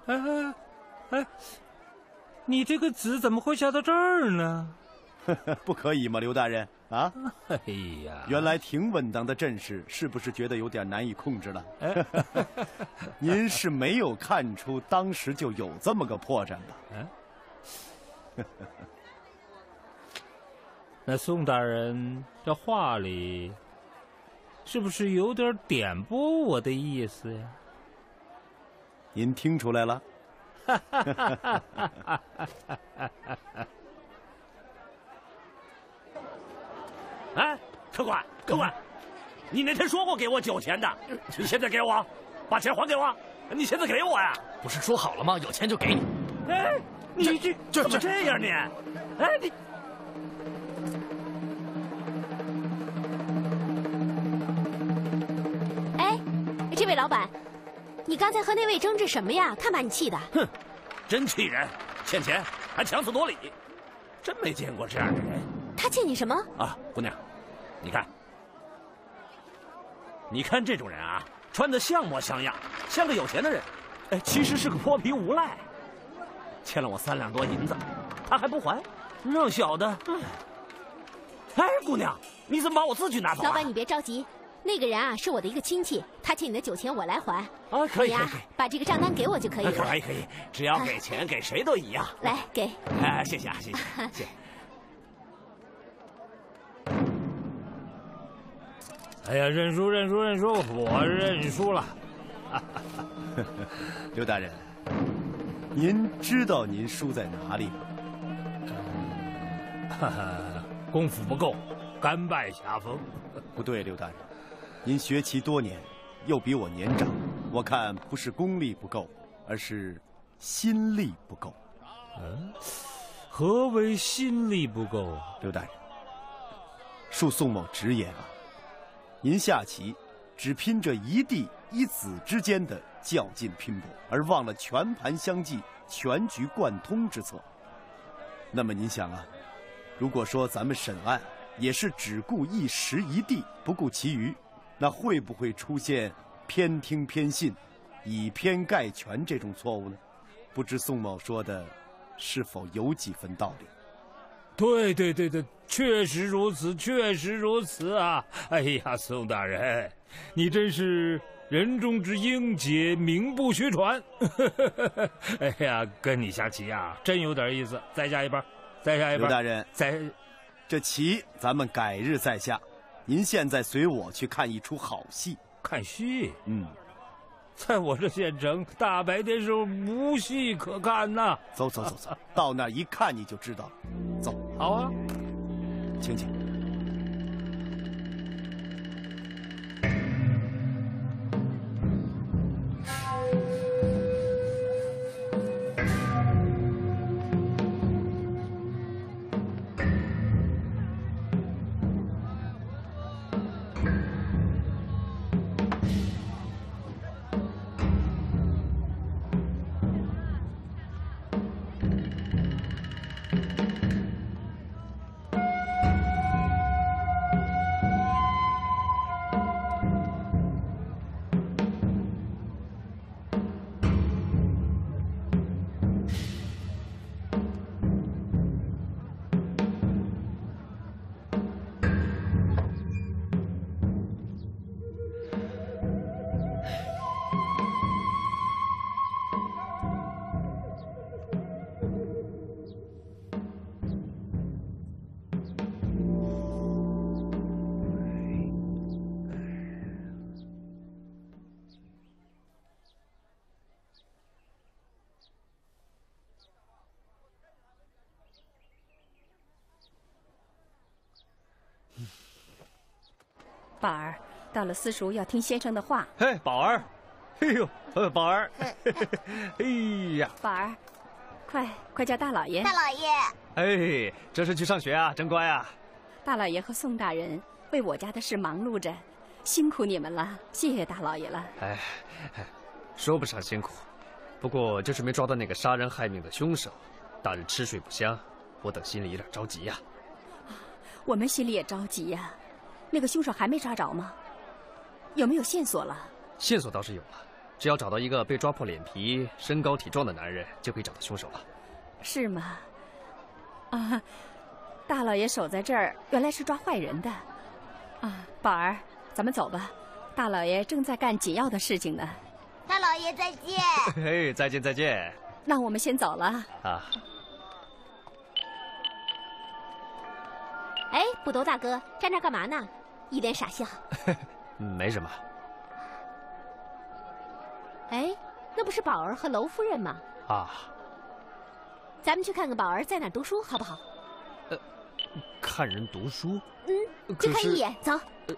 哎，你这个字怎么会下到这儿呢？ 不可以吗，刘大人啊？ 哎呀， 原来挺稳当的阵势，是不是觉得有点难以控制了？您是没有看出当时就有这么个破绽吧？ 那宋大人这话里，是不是有点点拨我的意思呀？ 您听出来了？ 哎，客官，你那天说过给我酒钱的，你现在给我，把钱还给我，你现在给我呀？ 不是说好了吗？有钱就给你。 哎，你怎么这样你？哎你。 哎，这位老板，你刚才和那位争执什么呀？看把你气的！ 哼，真气人！欠钱还强词夺理，真没见过这样的人。 他欠你什么？ 啊，姑娘，你看这种人啊，穿得像模像样，像个有钱的人，哎，其实是个泼皮无赖。欠了我3两多银子，他还不还，让小的。哎，姑娘，你怎么把我字据拿走啊？ 老板，你别着急，那个人啊是我的一个亲戚，他欠你的酒钱我来还。 啊，可以， 把这个账单给我就可以了。 可以，只要给钱，给谁都一样。 来，给。 哎，谢谢啊，谢谢。 哎呀，认输，我认输了。 刘大人，您知道您输在哪里吗？ 功夫不够，甘拜下风。 不对，刘大人，您学棋多年，又比我年长，我看不是功力不够，而是心力不够。 何为心力不够啊？ 刘大人，恕宋某直言啊，您下棋只拼这一地一子之间的较劲拼搏，而忘了全盘相济、全局贯通之策。那么您想啊，如果说咱们审案也是只顾一时一地，不顾其余，那会不会出现偏听偏信、以偏概全这种错误呢？不知宋某说的是否有几分道理？ 对，确实如此啊！哎呀，宋大人，你真是人中之英杰，名不虚传。哎呀，跟你下棋啊，真有点意思。再下一盘。 刘大人，这棋咱们改日再下。您现在随我去看一出好戏。 看戏？在我这县城，大白天时候无戏可看呐。 走，到那儿一看你就知道了。走。 好啊， 请。 宝儿，到了私塾要听先生的话。 嘿，宝儿，哎呦，宝儿，哎呀， 宝儿，快叫大老爷。 大老爷， 哎，这是去上学啊，真乖啊。 大老爷和宋大人为我家的事忙碌着，辛苦你们了，谢谢大老爷了。 哎，说不上辛苦，不过就是没抓到那个杀人害命的凶手，大人吃睡不香，我等心里有点着急呀。 我们心里也着急呀。那个凶手还没抓着吗？有没有线索了？ 线索倒是有了， 只要找到一个被抓破脸皮、身高体壮的男人，就可以找到凶手了。 是吗？啊，大老爷守在这儿，原来是抓坏人的。啊，宝儿，咱们走吧，大老爷正在干紧要的事情呢。 大老爷再见。 嘿，再见再见。 那我们先走了。 啊。 哎，捕头大哥，站这干嘛呢？一脸傻笑。 没什么。 哎，那不是宝儿和娄夫人吗？ 啊。 咱们去看看宝儿在哪儿读书，好不好？ 看人读书？ 去看一眼，走。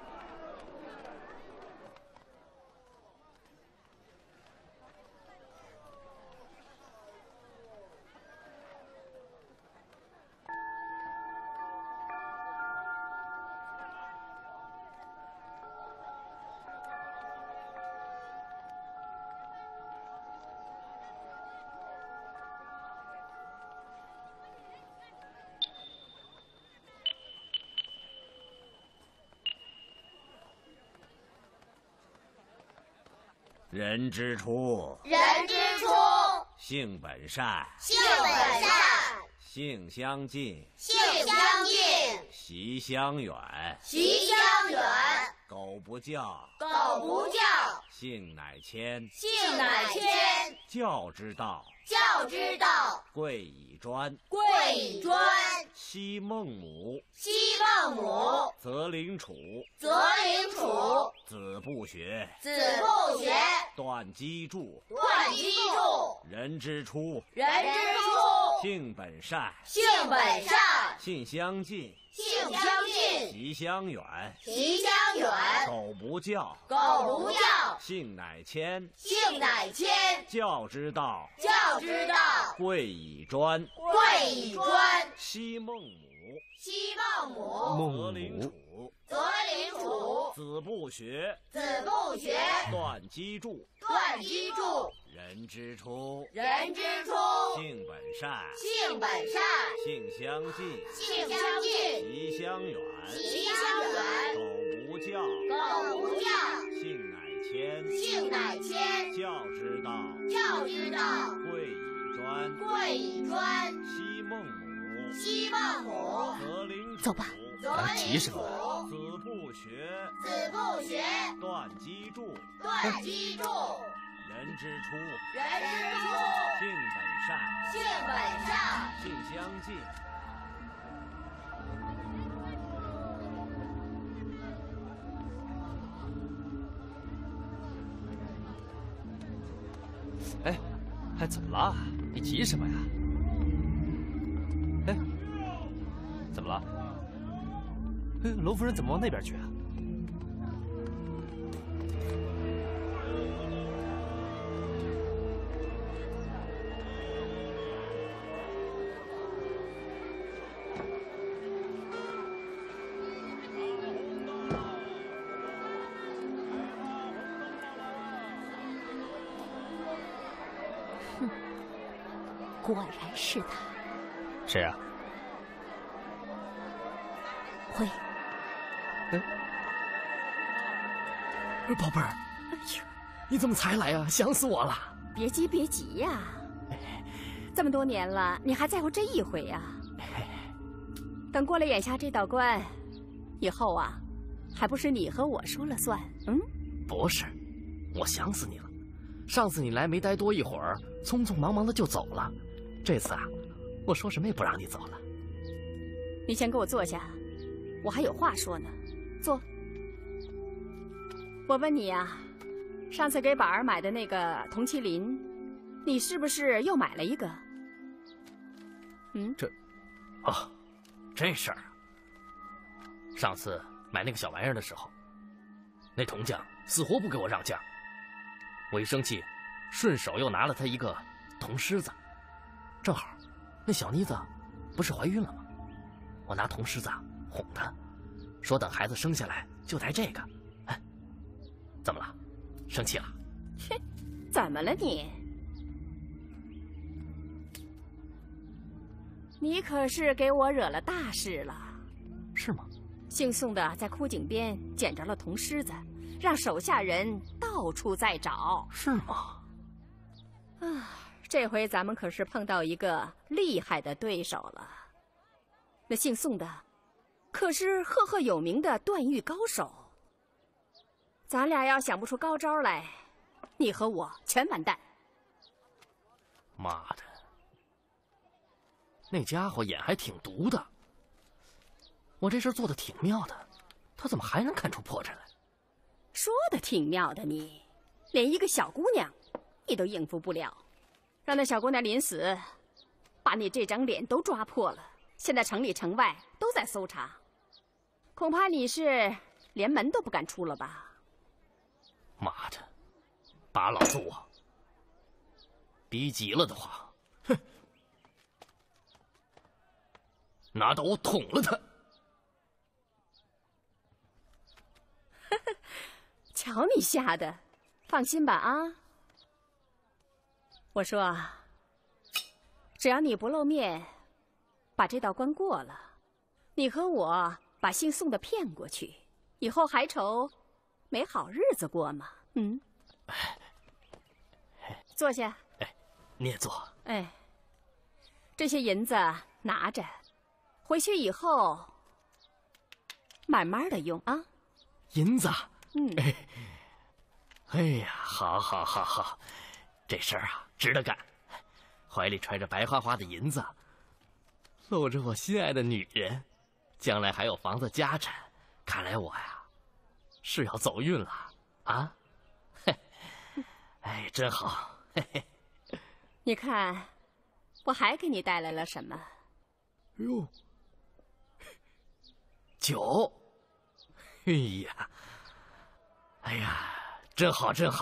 人之初， 人之初， 性本善， 性本善， 性相近， 性相近， 习相远， 习相远。 苟不教， 苟不教， 性乃迁， 性乃迁。 教之道， 教之道， 贵以专， 贵以专。 昔孟母， 昔孟母， 择邻处， 择邻处。 子不学， 子不学， 断机杼。 断机杼。 人之初， 人之初， 性本善， 性本善， 性相近， 性相近， 习相远， 习相远。 苟不教， 苟不教， 性乃迁， 性乃迁。 教之道， 教之道， 贵以专， 贵以专。 昔孟母， 昔孟母， 择邻处， 择邻处。 子不学， 子不学， 断机杼。 断机杼。 人之初， 人之初， 性本善， 性本善， 性相近， 性相近， 习相远， 习相远。 苟不教， 苟不教， 性乃迁， 性乃迁。 教之道， 教之道， 贵以专， 贵以专。 昔孟母， 昔孟母， 择邻处， 走吧。 择急什邻处。 么？ 子不学， 子不学， 断机杼。 断机杼。 人之初， 人之初， 性本善， 性本善， 性相近。 哎，怎么了？你急什么呀？哎，怎么了？哎，娄夫人怎么往那边去啊？ 果然是他。 谁啊？ 辉， 宝贝儿，哎呦，你怎么才来啊？想死我了！ 别急别急呀，这么多年了，你还在乎这一回呀？等过了眼下这道关，以后啊，还不是你和我说了算？ 不是，我想死你了。上次你来没待多一会儿，匆匆忙忙的就走了。这次啊，我说什么也不让你走了。 你先给我坐下，我还有话说呢。坐。我问你呀，上次给宝儿买的那个铜麒麟，你是不是又买了一个？ 这事儿啊，上次买那个小玩意儿的时候，那铜匠死活不给我让价，我一生气，顺手又拿了他一个铜狮子。正好，那小妮子不是怀孕了吗？我拿铜狮子哄她，说等孩子生下来就戴这个。哎，怎么了？生气了？ 切，怎么了你？你可是给我惹了大事了。 是吗？ 姓宋的在枯井边捡着了铜狮子， 让手下人到处在找。 是吗？ 啊，这回咱们可是碰到一个厉害的对手了。那姓宋的，可是赫赫有名的段誉高手。咱俩要想不出高招来，你和我全完蛋。 妈的，那家伙眼还挺毒的。我这事做的挺妙的，他怎么还能看出破绽来？ 说的挺妙的你，连一个小姑娘，你都应付不了，让那小姑娘临死，把你这张脸都抓破了。现在城里城外都在搜查，恐怕你是连门都不敢出了吧？ 妈的，把老子我逼急了的话，哼，拿刀捅了他！ 瞧你吓的，放心吧啊！我说啊，只要你不露面，把这道关过了，你和我把姓宋的骗过去，以后还愁没好日子过吗？嗯，坐下。 哎，你也坐。 哎，这些银子拿着，回去以后慢慢的用啊。 银子。 嗯。 哎呀，好，好，好，好，这事儿啊，值得干。怀里揣着白花花的银子，搂着我心爱的女人，将来还有房子家产，看来我呀，是要走运了啊！嘿，哎，真好。嘿嘿， 你看，我还给你带来了什么？ 哟，酒。哎呀，哎呀，真好，真好。